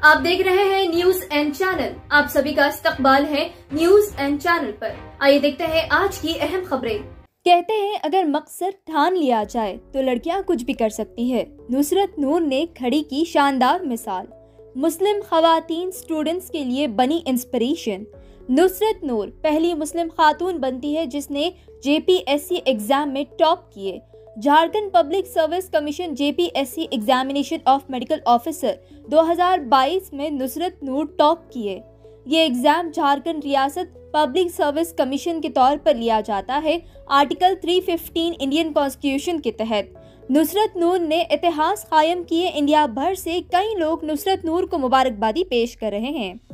आप देख रहे हैं न्यूज एंड चैनल। आप सभी का इस्तकबाल है न्यूज एंड चैनल पर। आइए देखते हैं आज की अहम खबरें। कहते हैं अगर मकसद ठान लिया जाए तो लड़कियां कुछ भी कर सकती है। नुसरत नूर ने खड़ी की शानदार मिसाल। मुस्लिम खवातीन स्टूडेंट्स के लिए बनी इंस्पिरेशन। नुसरत नूर पहली मुस्लिम खातून बनती है जिसने JPSC एग्जाम में टॉप किए। Jharkhand public service commission JPSC examination of medical officer 2022 में नुसरत नूर टॉप किए। ये एग्जाम झारखंड रियासत पब्लिक सर्विस कमीशन के तौर पर लिया जाता है। आर्टिकल 315 इंडियन कॉन्स्टिट्यूशन के तहत नुसरत नूर ने इतिहास कायम किए। इंडिया भर से कई लोग नुसरत नूर को मुबारकबादी पेश कर रहे हैं।